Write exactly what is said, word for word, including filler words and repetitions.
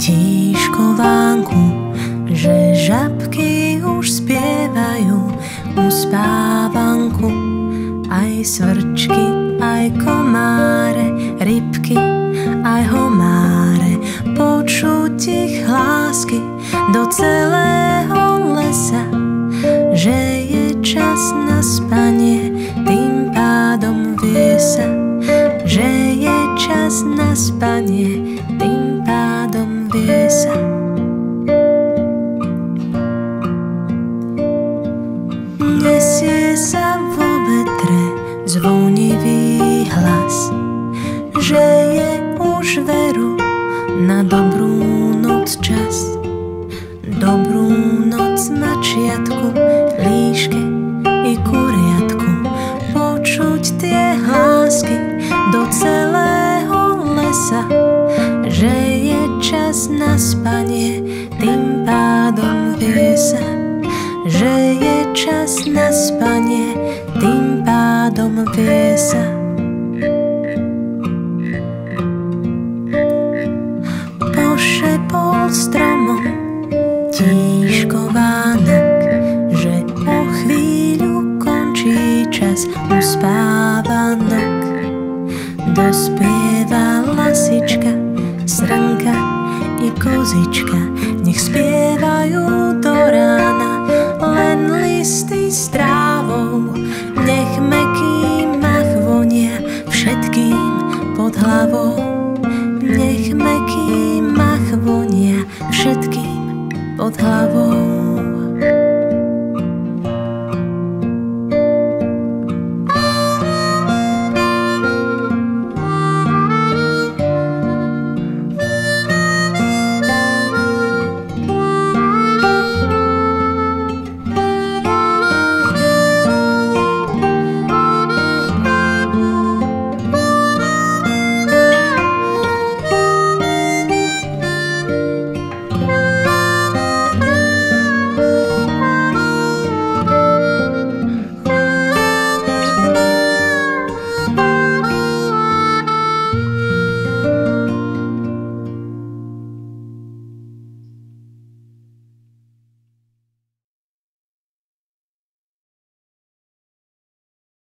Tíško vánku, že žabky už spievajú uspávanku. Aj svrčky, aj komáre, rybky, aj homáre, počuť ich hlásky do celého lesa, že je čas na spanie, tým pádom vie sa, že je čas na spanie, tým pádom vie sa. Nesie sa vo vetre zvonivý hlas, že je už veru na dobrú noc čas. Dobrú noc mačiatku, líške i kuriatku, počuť tie hlásky do celého lesa, že je čas na spanie, tým pádom vie sa, že je čas na spanie, tým pádom vie sa. Pošepol stromom tíško Vánok, že o chvíľu končí čas uspávanok. Dospieva lasička, srnka i kozička, nech spievajú do rána, len listy s trávou, nech mäkký mach vonia všetkým pod hlavou, nech mäkký mach vonia všetkým pod hlavou.